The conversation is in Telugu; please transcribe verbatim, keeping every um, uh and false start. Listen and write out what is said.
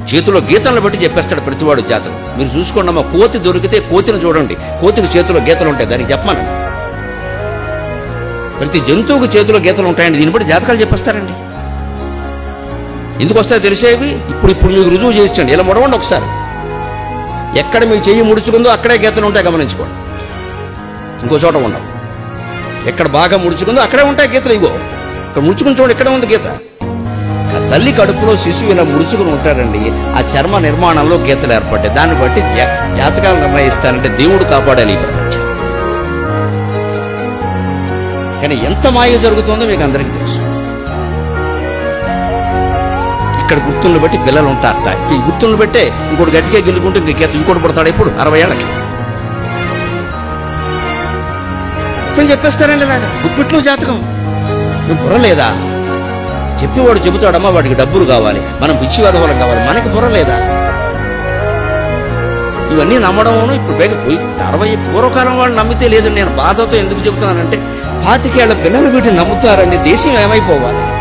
చేతిలో గీతలను బట్టి చెప్పేస్తాడు ప్రతివాడు జాతకం. మీరు చూసుకోండి అమ్మా, కోతి దొరికితే కోతిని చూడండి, కోతికి చేతిలో గీతలు ఉంటాయి, దానికి చెప్పమని. ప్రతి జంతువుకి చేతిలో గీతలు ఉంటాయండి, దీన్ని బట్టి జాతకాలు చెప్పేస్తారండి. ఎందుకు వస్తాయో తెలిసేవి ఇప్పుడు ఇప్పుడు మీకు రుజువు చేయించండి. ఇలా ముడవండి ఒకసారి, ఎక్కడ మీ చెయ్యి ముడుచుకుందో అక్కడే గీతలు ఉంటాయి, గమనించుకోండి. ఇంకో చోట ఉండవు. ఎక్కడ బాగా ముడుచుకుందో అక్కడే ఉంటాయి గీతలు. ఇగో ఇక్కడ ముడుచుకుని చూడండి, ఇక్కడ ఉంది గీత. తల్లి కడుపులో శిశువు ఇలా ముడుచుకుని ఉంటాడండి, ఆ చర్మ నిర్మాణంలో గీతలు ఏర్పడ్డాయి. దాన్ని బట్టి జాతకాలు నిర్ణయిస్తానంటే దేవుడు కాపాడాలి ఈ ప్రపంచం. కానీ ఎంత మాయ జరుగుతుందో మీకు అందరికీ తెలుసు. ఇక్కడ గుర్తులను బట్టి పిల్లలు ఉంటారట, ఈ గుర్తులను బట్టే ఇంకోటి గట్టిగా గెలుకుంటే ఇంక గీత ఇంకోటి పడతాడు ఇప్పుడు అరవై ఏళ్ళకి. మొత్తం చెప్పేస్తారండి ఇలాగా గుప్పిట్లో జాతకం. నువ్వు బుర్ర లేదా? చెప్పేవాడు చెబుతాడమ్మా వాడికి డబ్బులు కావాలి, మనం పిచ్చివాదవలం కావాలి, మనకి బుర్ర లేదా? ఇవన్నీ నమ్మడం ఇప్పుడు వేగ పోయి అరవై పూర్వకాలం వాళ్ళు నమ్మితే లేదు. నేను బాధతో ఎందుకు చెబుతున్నానంటే పాతికేళ్ల పిల్లలు వీటిని నమ్ముతారండి, దేశం ఏమైపోవాలి?